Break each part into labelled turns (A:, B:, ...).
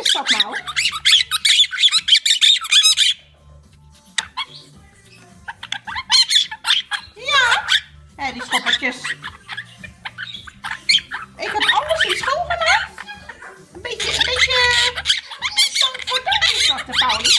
A: is dat nou? Ja, hé, die schoppertjes. Ik heb alles in schoongemaakt. Een beetje stand voor dat is dat de Pauli.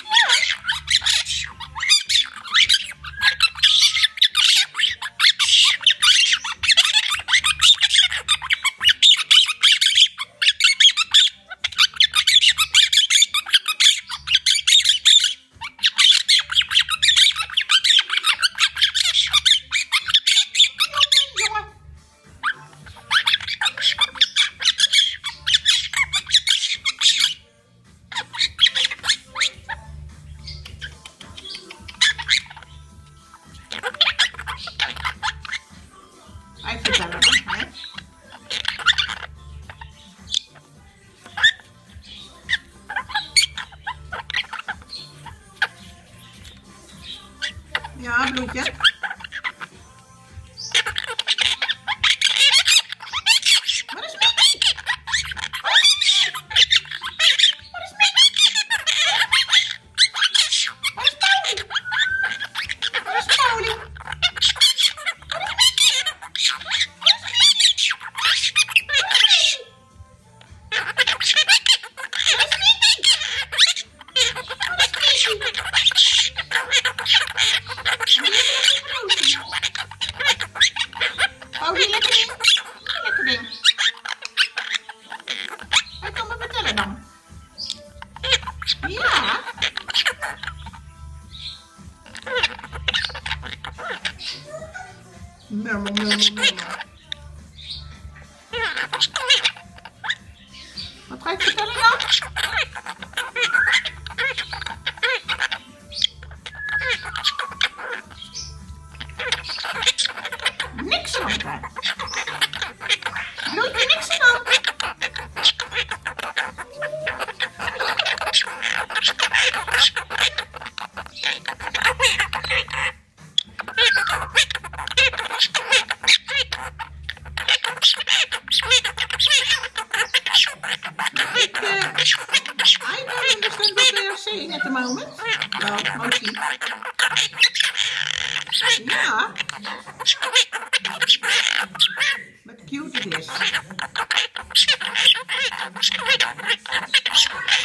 A: Hij vertellen dan, hè? Ja, bloedje. Wat is Mickey? Wat is Mickey? Waar is Pauli? Waar is Pauli? Pauli, lekker ding. Lekker ding. Hij kan me vertellen dan. Ja. Murmel, murmel, murmel. Wat ga je vertellen dan? Niks aan dan. Doe je niks aan? I don't understand what they are saying at the moment. Well, mostly. Ja. Wat cute het is.